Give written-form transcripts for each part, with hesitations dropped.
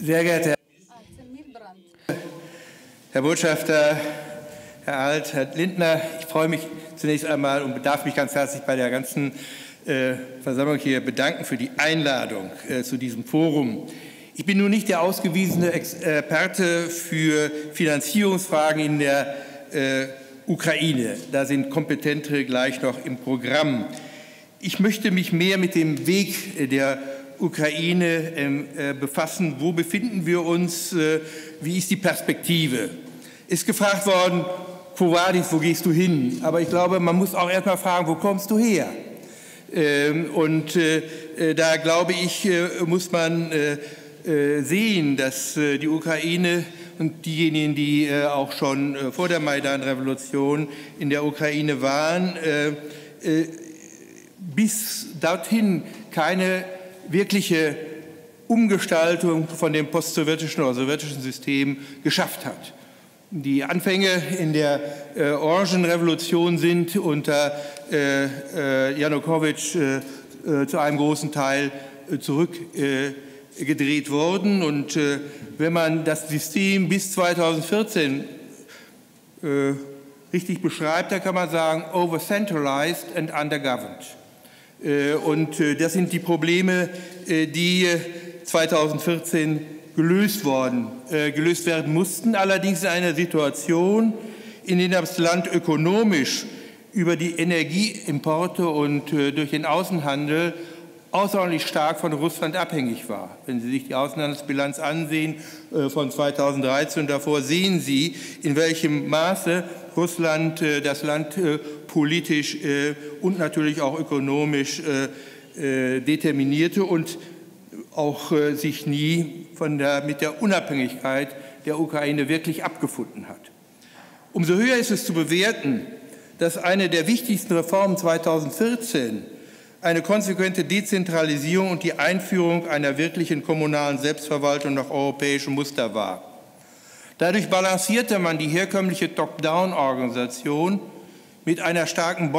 Sehr geehrter Herr Botschafter, Herr Alt, Herr Lindner, ich freue mich zunächst einmal und darf mich ganz herzlich bei der ganzen Versammlung hier bedanken für die Einladung zu diesem Forum. Ich bin nun nicht der ausgewiesene Experte für Finanzierungsfragen in der Ukraine. Da sind Kompetentere gleich noch im Programm. Ich möchte mich mehr mit dem Weg der Ukraine befassen. Wo befinden wir uns? Wie ist die Perspektive? Ist gefragt worden, Quo vadis, wo gehst du hin? Aber ich glaube, man muss auch erst mal fragen, wo kommst du her? Da glaube ich, muss man sehen, dass die Ukraine und diejenigen, die auch schon vor der Maidan-Revolution in der Ukraine waren, bis dorthin keine wirkliche Umgestaltung von dem postsowjetischen oder sowjetischen System geschafft hat. Die Anfänge in der Orangenrevolution sind unter Janukowitsch zu einem großen Teil zurückgedreht worden. Und wenn man das System bis 2014 richtig beschreibt, dann kann man sagen, over-centralized and under-governed. Und das sind die Probleme, die 2014 gelöst werden mussten, allerdings in einer Situation, in der das Land ökonomisch über die Energieimporte und durch den Außenhandel außerordentlich stark von Russland abhängig war. Wenn Sie sich die Außenhandelsbilanz ansehen von 2013 und davor, sehen Sie, in welchem Maße Russland das Land politisch und natürlich auch ökonomisch determinierte und auch sich nie mit der Unabhängigkeit der Ukraine wirklich abgefunden hat. Umso höher ist es zu bewerten, dass eine der wichtigsten Reformen 2014 eine konsequente Dezentralisierung und die Einführung einer wirklichen kommunalen Selbstverwaltung nach europäischem Muster war. Dadurch balancierte man die herkömmliche Top-Down-Organisation mit einer starken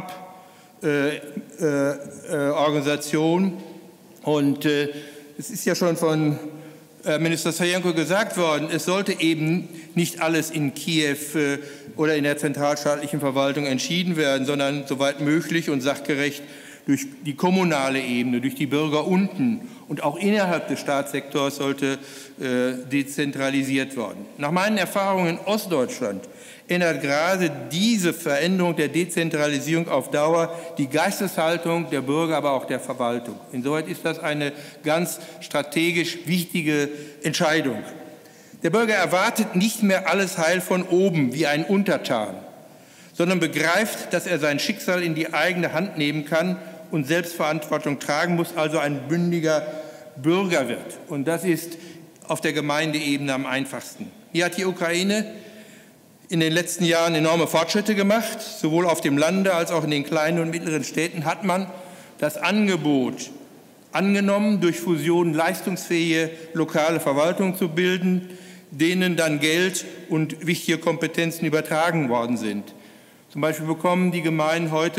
Bottom-up-Organisation. Und es ist ja schon von Minister Sajenko gesagt worden, es sollte eben nicht alles in Kiew oder in der zentralstaatlichen Verwaltung entschieden werden, sondern soweit möglich und sachgerecht durch die kommunale Ebene, durch die Bürger unten und auch innerhalb des Staatssektors sollte dezentralisiert werden. Nach meinen Erfahrungen in Ostdeutschland ändert gerade diese Veränderung der Dezentralisierung auf Dauer die Geisteshaltung der Bürger, aber auch der Verwaltung. Insoweit ist das eine ganz strategisch wichtige Entscheidung. Der Bürger erwartet nicht mehr alles Heil von oben wie ein Untertan, sondern begreift, dass er sein Schicksal in die eigene Hand nehmen kann und Selbstverantwortung tragen muss, also ein bündiger Bürger wird. Und das ist auf der Gemeindeebene am einfachsten. Hier hat die Ukraine in den letzten Jahren enorme Fortschritte gemacht. Sowohl auf dem Lande als auch in den kleinen und mittleren Städten hat man das Angebot angenommen, durch Fusionen leistungsfähige lokale Verwaltungen zu bilden, denen dann Geld und wichtige Kompetenzen übertragen worden sind. Zum Beispiel bekommen die Gemeinden heute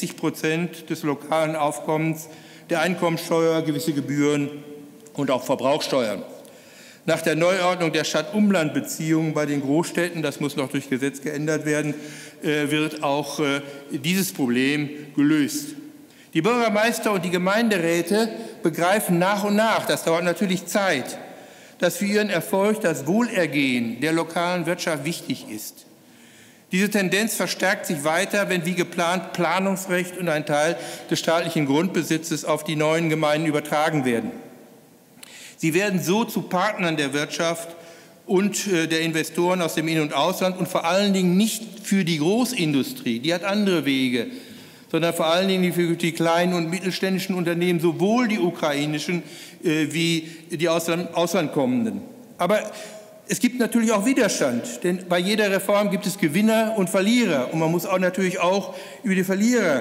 60% des lokalen Aufkommens der Einkommensteuer, gewisse Gebühren und auch Verbrauchssteuern. Nach der Neuordnung der Stadt-Umland-Beziehungen bei den Großstädten, das muss noch durch Gesetz geändert werden, wird auch dieses Problem gelöst. Die Bürgermeister und die Gemeinderäte begreifen nach und nach, das dauert natürlich Zeit, dass für ihren Erfolg das Wohlergehen der lokalen Wirtschaft wichtig ist. Diese Tendenz verstärkt sich weiter, wenn wie geplant Planungsrecht und ein Teil des staatlichen Grundbesitzes auf die neuen Gemeinden übertragen werden. Sie werden so zu Partnern der Wirtschaft und der Investoren aus dem In- und Ausland und vor allen Dingen nicht für die Großindustrie, die hat andere Wege, sondern vor allen Dingen für die kleinen und mittelständischen Unternehmen, sowohl die ukrainischen wie die Ausland kommenden. Aber es gibt natürlich auch Widerstand, denn bei jeder Reform gibt es Gewinner und Verlierer. Und man muss auch natürlich auch über die Verlierer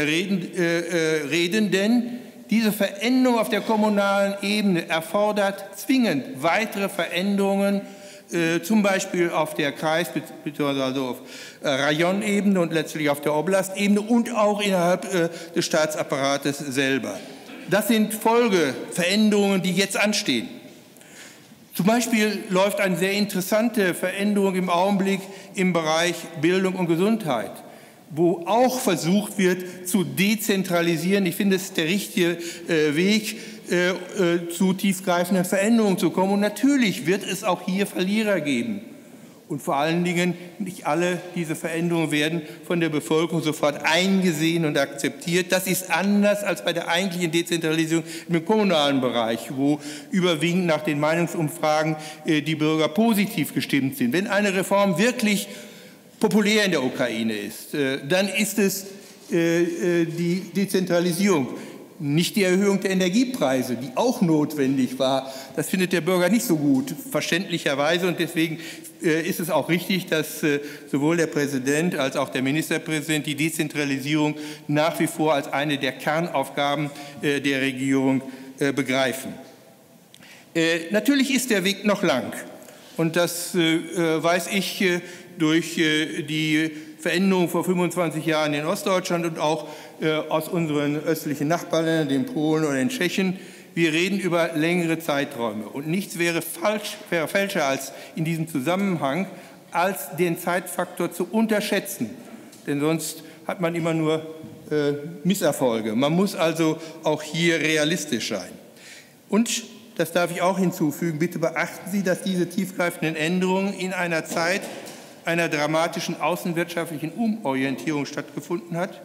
reden, denn diese Veränderung auf der kommunalen Ebene erfordert zwingend weitere Veränderungen, zum Beispiel auf der Kreis- bzw. also auf Rajonebene und letztlich auf der Oblastebene und auch innerhalb des Staatsapparates selber. Das sind Folgeveränderungen, die jetzt anstehen. Zum Beispiel läuft eine sehr interessante Veränderung im Augenblick im Bereich Bildung und Gesundheit, wo auch versucht wird zu dezentralisieren. Ich finde, es ist der richtige Weg, zu tiefgreifenden Veränderungen zu kommen. Und natürlich wird es auch hier Verlierer geben. Und vor allen Dingen, nicht alle diese Veränderungen werden von der Bevölkerung sofort eingesehen und akzeptiert. Das ist anders als bei der eigentlichen Dezentralisierung im kommunalen Bereich, wo überwiegend nach den Meinungsumfragen die Bürger positiv gestimmt sind. Wenn eine Reform wirklich populär in der Ukraine ist, dann ist es die Dezentralisierung. Nicht die Erhöhung der Energiepreise, die auch notwendig war. Das findet der Bürger nicht so gut, verständlicherweise. Und deswegen ist es auch richtig, dass sowohl der Präsident als auch der Ministerpräsident die Dezentralisierung nach wie vor als eine der Kernaufgaben der Regierung begreifen. Natürlich ist der Weg noch lang. Und das weiß ich durch die Veränderung vor 25 Jahren in Ostdeutschland und auch aus unseren östlichen Nachbarländern, den Polen oder den Tschechen. Wir reden über längere Zeiträume. Und nichts wäre fälscher als in diesem Zusammenhang, als den Zeitfaktor zu unterschätzen. Denn sonst hat man immer nur Misserfolge. Man muss also auch hier realistisch sein. Und, das darf ich auch hinzufügen, bitte beachten Sie, dass diese tiefgreifenden Änderungen in einer Zeit einer dramatischen außenwirtschaftlichen Umorientierung stattgefunden hat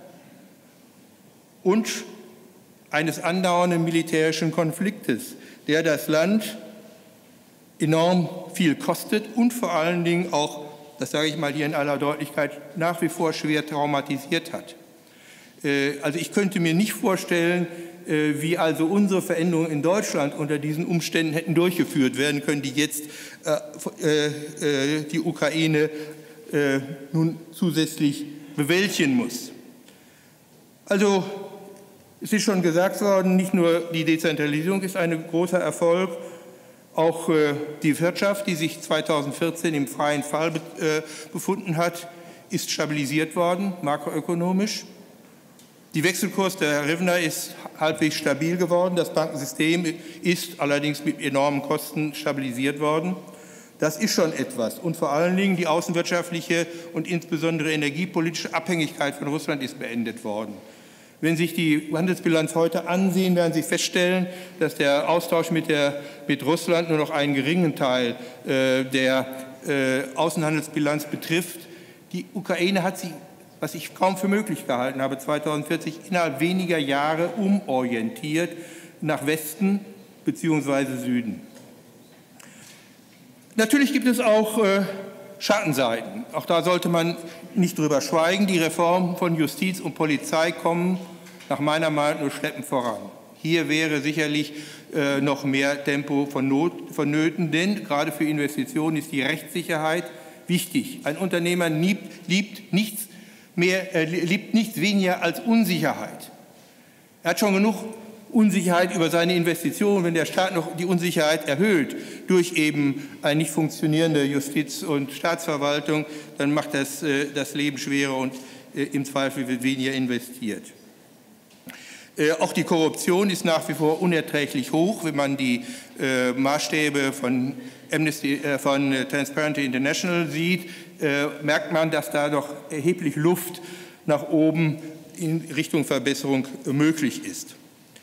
und eines andauernden militärischen Konfliktes, der das Land enorm viel kostet und vor allen Dingen auch, das sage ich mal hier in aller Deutlichkeit, nach wie vor schwer traumatisiert hat. Also ich könnte mir nicht vorstellen, wie also unsere Veränderungen in Deutschland unter diesen Umständen hätten durchgeführt werden können, die jetzt die Ukraine nun zusätzlich bewältigen muss. Also es ist schon gesagt worden, nicht nur die Dezentralisierung ist ein großer Erfolg, auch die Wirtschaft, die sich 2014 im freien Fall befunden hat, ist stabilisiert worden, makroökonomisch. Der Wechselkurs der Hryvnia ist halbwegs stabil geworden. Das Bankensystem ist allerdings mit enormen Kosten stabilisiert worden. Das ist schon etwas. Und vor allen Dingen die außenwirtschaftliche und insbesondere energiepolitische Abhängigkeit von Russland ist beendet worden. Wenn Sie sich die Handelsbilanz heute ansehen, werden Sie feststellen, dass der Austausch mit Russland nur noch einen geringen Teil der Außenhandelsbilanz betrifft. Die Ukraine hat sich, was ich kaum für möglich gehalten habe, 2040 innerhalb weniger Jahre umorientiert nach Westen bzw. Süden. Natürlich gibt es auch Schattenseiten. Auch da sollte man nicht drüber schweigen. Die Reformen von Justiz und Polizei kommen nach meiner Meinung nur schleppend voran. Hier wäre sicherlich noch mehr Tempo vonnöten, denn gerade für Investitionen ist die Rechtssicherheit wichtig. Ein Unternehmer liebt nichts weniger als Unsicherheit. Er hat schon genug Unsicherheit über seine Investitionen, wenn der Staat noch die Unsicherheit erhöht durch eben eine nicht funktionierende Justiz- und Staatsverwaltung, dann macht das das Leben schwerer und im Zweifel wird weniger investiert. Auch die Korruption ist nach wie vor unerträglich hoch. Wenn man die Maßstäbe von Transparency International sieht, merkt man, dass da doch erheblich Luft nach oben in Richtung Verbesserung möglich ist.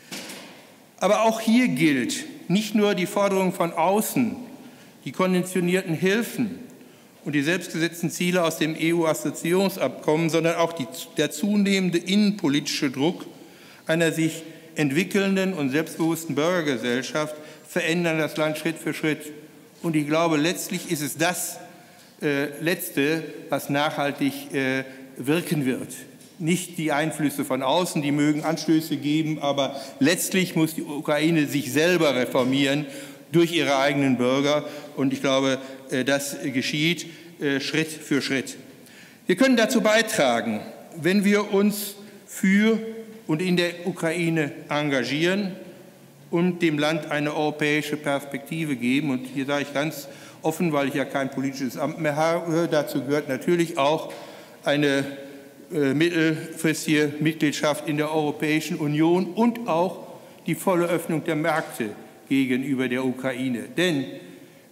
Aber auch hier gilt nicht nur die Forderung von außen, die konditionierten Hilfen und die selbstgesetzten Ziele aus dem EU-Assoziierungsabkommen, sondern auch der zunehmende innenpolitische Druck einer sich entwickelnden und selbstbewussten Bürgergesellschaft verändern das Land Schritt für Schritt. Und ich glaube, letztlich ist es das Letzte, was nachhaltig wirken wird. Nicht die Einflüsse von außen, die mögen Anstöße geben, aber letztlich muss die Ukraine sich selber reformieren durch ihre eigenen Bürger. Und ich glaube, das geschieht Schritt für Schritt. Wir können dazu beitragen, wenn wir uns für und in der Ukraine engagieren und dem Land eine europäische Perspektive geben. Und hier sage ich ganz offen, weil ich ja kein politisches Amt mehr habe, dazu gehört natürlich auch eine mittelfristige Mitgliedschaft in der Europäischen Union und auch die volle Öffnung der Märkte gegenüber der Ukraine. Denn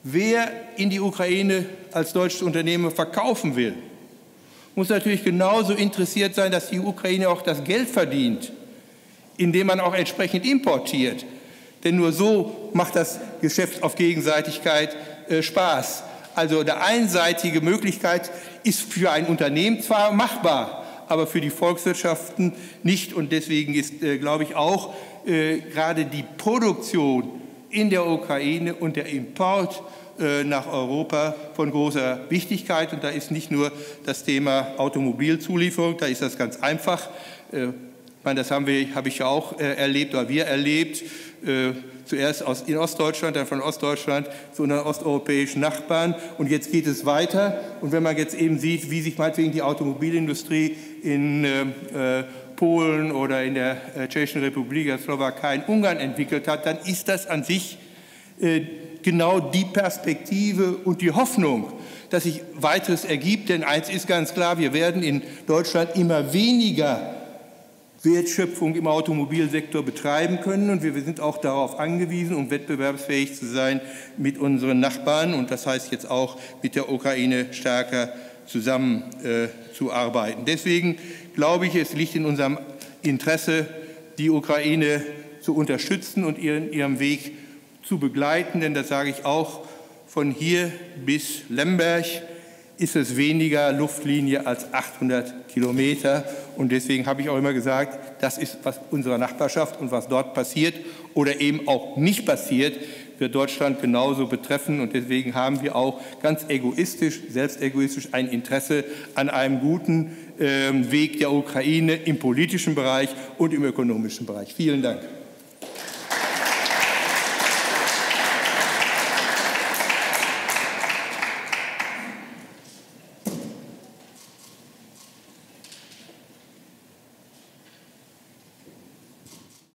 wer in die Ukraine als deutsches Unternehmen verkaufen will, muss natürlich genauso interessiert sein, dass die Ukraine auch das Geld verdient, indem man auch entsprechend importiert. Denn nur so macht das Geschäft auf Gegenseitigkeit Spaß. Also eine einseitige Möglichkeit ist für ein Unternehmen zwar machbar, aber für die Volkswirtschaften nicht. Und deswegen ist, glaube ich, auch gerade die Produktion in der Ukraine und der Import nach Europa von großer Wichtigkeit. Und da ist nicht nur das Thema Automobilzulieferung, da ist das ganz einfach. Das habe ich ja auch erlebt, oder wir erlebt, zuerst in Ostdeutschland, dann von Ostdeutschland zu unseren osteuropäischen Nachbarn. Und jetzt geht es weiter. Und wenn man jetzt eben sieht, wie sich meinetwegen die Automobilindustrie in Polen oder in der Tschechischen Republik, der Slowakei, in Ungarn entwickelt hat, dann ist das an sich genau die Perspektive und die Hoffnung, dass sich weiteres ergibt. Denn eins ist ganz klar, wir werden in Deutschland immer weniger Wertschöpfung im Automobilsektor betreiben können. Und wir sind auch darauf angewiesen, um wettbewerbsfähig zu sein mit unseren Nachbarn. Und das heißt jetzt auch mit der Ukraine stärker zusammenzuarbeiten. Deswegen glaube ich, es liegt in unserem Interesse, die Ukraine zu unterstützen und ihrem Weg zu begleiten. Denn das sage ich auch, von hier bis Lemberg ist es weniger Luftlinie als 800 Kilometer. Und deswegen habe ich auch immer gesagt, das ist, was unserer Nachbarschaft und was dort passiert oder eben auch nicht passiert, wird Deutschland genauso betreffen. Und deswegen haben wir auch ganz egoistisch, selbstegoistisch ein Interesse an einem guten Weg der Ukraine im politischen Bereich und im ökonomischen Bereich. Vielen Dank.